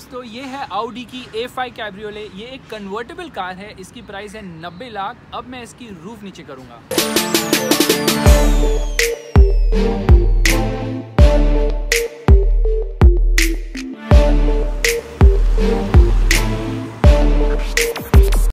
दोस्तों, ये है Audi की A5 कैब्रियोले। ये एक कन्वर्टेबल कार है, इसकी प्राइस है 90 लाख। अब मैं इसकी रूफ नीचे करूँगा।